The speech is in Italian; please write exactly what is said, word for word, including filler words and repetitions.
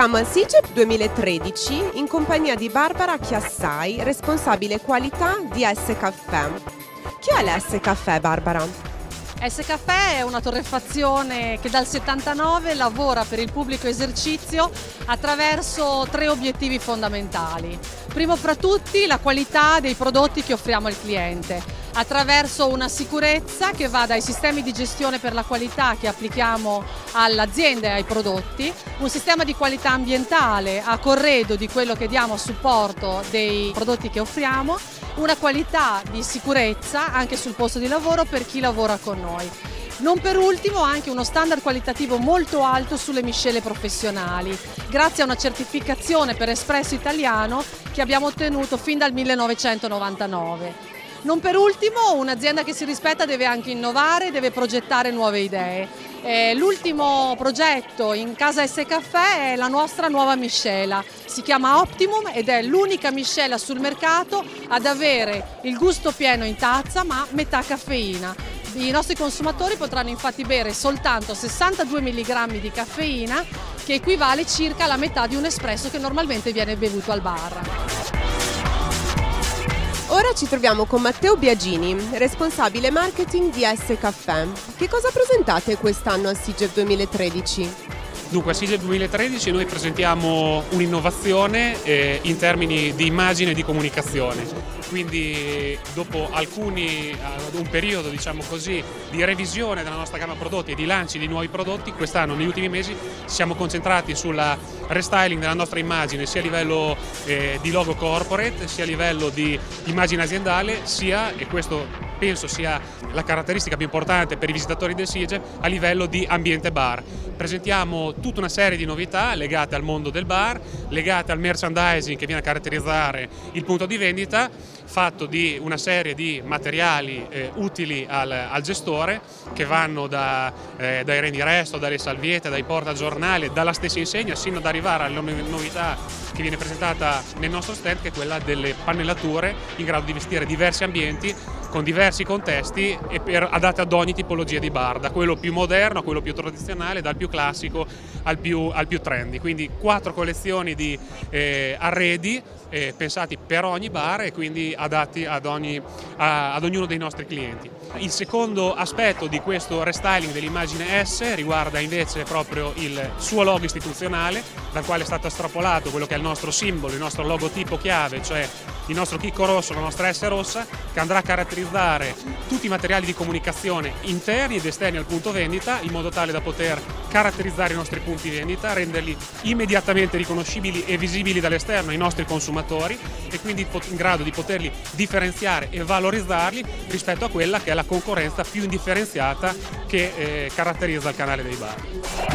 Siamo al SIGEP duemilatredici in compagnia di Barbara Chiassai, responsabile qualità di S Caffè. Chi è l'S Caffè, Barbara? S Caffè è una torrefazione che dal settantanove lavora per il pubblico esercizio attraverso tre obiettivi fondamentali. Primo fra tutti la qualità dei prodotti che offriamo al cliente, attraverso una sicurezza che va dai sistemi di gestione per la qualità che applichiamo all'azienda e ai prodotti, un sistema di qualità ambientale a corredo di quello che diamo a supporto dei prodotti che offriamo, una qualità di sicurezza anche sul posto di lavoro per chi lavora con noi. Non per ultimo anche uno standard qualitativo molto alto sulle miscele professionali, grazie a una certificazione per Espresso Italiano che abbiamo ottenuto fin dal millenovecentonovantanove. Non per ultimo, un'azienda che si rispetta deve anche innovare, deve progettare nuove idee. Eh, l'ultimo progetto in casa S Caffè è la nostra nuova miscela, si chiama Optimum ed è l'unica miscela sul mercato ad avere il gusto pieno in tazza ma metà caffeina. I nostri consumatori potranno infatti bere soltanto sessantadue milligrammi di caffeina, che equivale circa alla metà di un espresso che normalmente viene bevuto al bar. Ora ci troviamo con Matteo Biagini, responsabile marketing di S Caffè. Che cosa presentate quest'anno al SIGEP duemilatredici? Dunque, al SIGEP duemilatredici noi presentiamo un'innovazione eh, in termini di immagine e di comunicazione. Quindi dopo alcuni, uh, un periodo diciamo così, di revisione della nostra gamma prodotti e di lanci di nuovi prodotti, quest'anno negli ultimi mesi ci siamo concentrati sulla restyling della nostra immagine sia a livello eh, di logo corporate, sia a livello di immagine aziendale, sia, e questo penso sia la caratteristica più importante per i visitatori del SIGEP, a livello di ambiente bar. Presentiamo tutta una serie di novità legate al mondo del bar, legate al merchandising che viene a caratterizzare il punto di vendita, fatto di una serie di materiali eh, utili al, al gestore, che vanno da, eh, dai reni resto, dalle salviette, dai portagiornali, dalla stessa insegna, sino ad arrivare alla novità che viene presentata nel nostro stand, che è quella delle pannellature in grado di vestire diversi ambienti con diversi contesti e per, adatte ad ogni tipologia di bar, da quello più moderno a quello più tradizionale, dal più classico al più, al più trendy. Quindi quattro collezioni di eh, arredi eh, pensati per ogni bar e quindi adatti ad, ogni, a, ad ognuno dei nostri clienti. Il secondo aspetto di questo restyling dell'immagine S riguarda invece proprio il suo logo istituzionale, dal quale è stato estrapolato quello che è il nostro simbolo, il nostro logotipo chiave, cioè il nostro chicco rosso, la nostra S rossa, che andrà a caratterizzare tutti i materiali di comunicazione interni ed esterni al punto vendita, in modo tale da poter caratterizzare i nostri punti vendita, renderli immediatamente riconoscibili e visibili dall'esterno ai nostri consumatori e quindi in grado di poterli differenziare e valorizzarli rispetto a quella che è la concorrenza più indifferenziata che eh, caratterizza il canale dei bar.